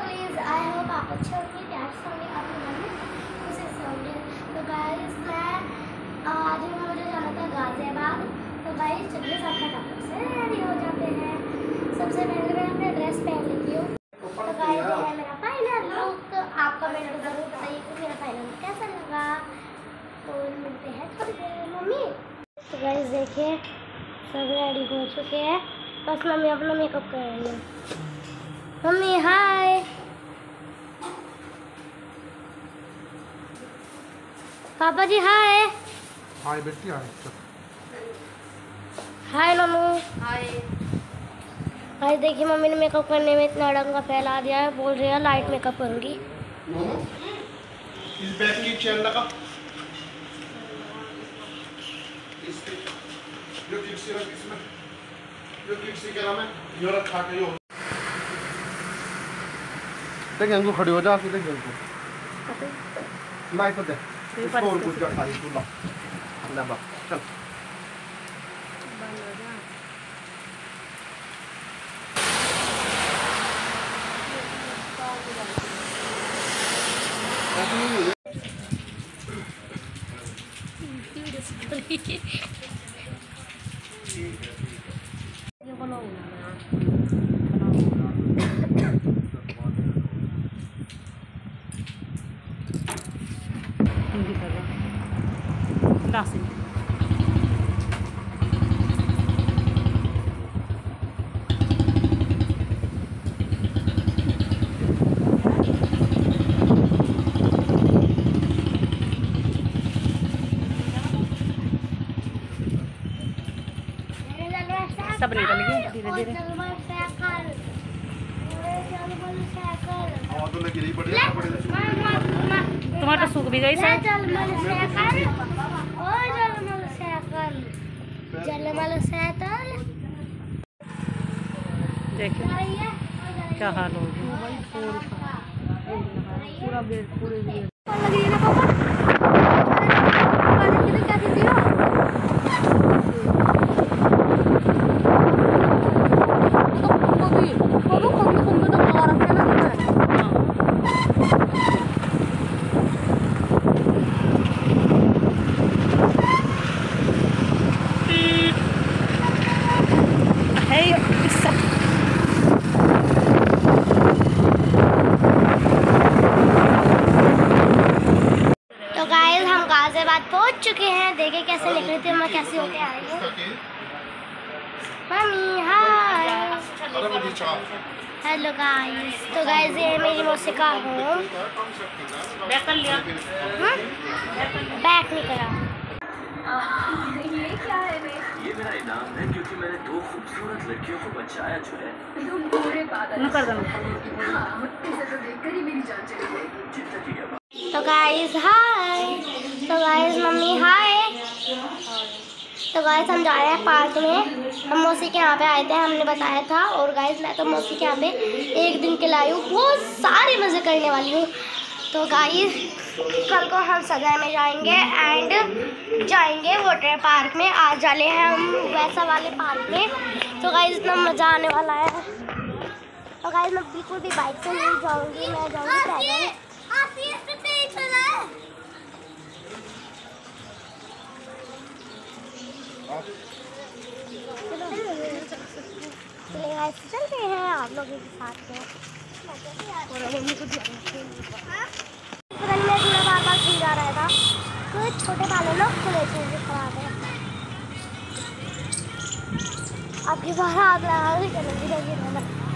Please I hope आप अच्छे होंगे, प्यार से होंगे, आप लोग खुशी से होंगे। तो गाइस मैं आज मुझे जाना था गाजियाबाद। तो गाइस चलिए सबका टॉपिक से रेडी हो जाते हैं। सबसे पहले मैं अपने ड्रेस पहन लेती हूँ। तो गाइस ये है मेरा फाइनल लुक। आपका मेरे को ज़रूर बताइए कि मेरा फाइनल लुक कैसा लगा। तो मिलते हैं थोड़ी देर मम्मी। तो गाइस देखिए सब रेडी हो चुके हैं, बस मम्मी अपना मेकअप कर रही है। Mummy hi. पापा जी हाय। हाय बेटी हाय। हाय नमू। हाय। आज देखिए मम्मी ने मेकअप करने में इतना रंग का फैला दिया है, बोल रही है लाइट मेकअप करूँगी। इस बैग की चेन लगा। जो किसी रख इसमें, जो किसी के नाम है यो रखा के यो। देख अंकु खड़ी हो जा, सीधे अंकु लाइट दे इसको और कुछ का खाली तू ला ले बा चल। सब निकल गए धीरे धीरे। तुम्हारा तो सूख भी गई सर। देखिए क्या हाल हो गया पूरा बेड पूरे बेड। गाजियाबाद पहुंच चुके हैं। देखे कैसे निकली थी मैं, कैसे होके आई हूँ। Mummy hi. Hello guys. तो गाइस ये मेरी मौसी का होम। बैक कर लिया। बैक नहीं करा। ये क्या है बे? ये मेरा इनाम है क्योंकि मैंने 2 खूबसूरत लड़कियों को बचाया जो है। तुम पूरे बादल कर दो। मुट्ठी से तो देखकर ही मेरी जान चली गई। जिंदगी है। तो गाइस हाय। तो गाइस मम्मी हाय। तो गाइस हम जा रहे हैं पार्क में। हम मौसी के यहाँ पे आए थे, हमने बताया था। और गाइस मैं तो मौसी के यहाँ पे 1 दिन के लाई हूँ, बहुत सारे मज़े करने वाली हूँ। तो गाइस कल को हम सजाए में जाएंगे एंड जाएंगे वाटर पार्क में। आज जाले हैं हम वैसा वाले पार्क में। तो गाइस इतना मज़ा आने वाला है। तो गाइस मैं बिल्कुल भी बाइक से नहीं जाऊँगी, मैं जाऊँगी पैदल। चलते हैं आप लोगों के साथ में। बार बार खुल जा रहा था, तो छोटे वाले लोग खुले चीज़ खराब है। आपकी बार आग लगा